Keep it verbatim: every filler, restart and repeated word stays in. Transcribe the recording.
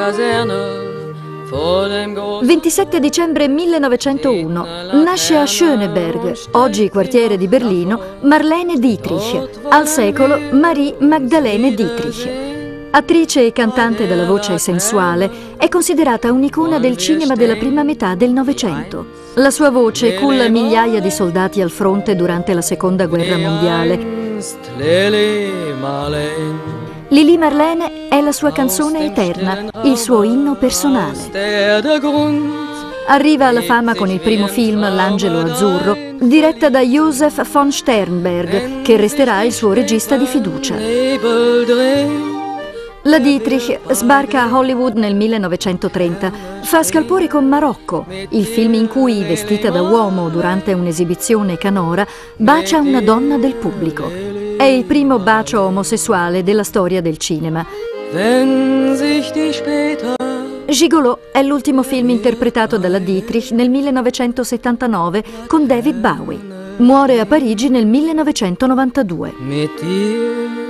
ventisette dicembre millenovecentouno nasce a Schöneberg, oggi quartiere di Berlino, Marlene Dietrich, al secolo Marie Magdalene Dietrich. Attrice e cantante dalla voce sensuale, è considerata un'icona del cinema della prima metà del Novecento. La sua voce culla migliaia di soldati al fronte durante la Seconda Guerra Mondiale. Lili Marlene è la sua canzone eterna, il suo inno personale. Arriva alla fama con il primo film L'Angelo Azzurro, diretta da Josef von Sternberg, che resterà il suo regista di fiducia. La Dietrich sbarca a Hollywood nel millenovecentotrenta, fa scalpore con Marocco, il film in cui, vestita da uomo durante un'esibizione canora, bacia una donna del pubblico. È il primo bacio omosessuale della storia del cinema. Gigolò è l'ultimo film interpretato dalla Dietrich nel millenovecentosettantanove con David Bowie. Muore a Parigi nel millenovecentonovantadue.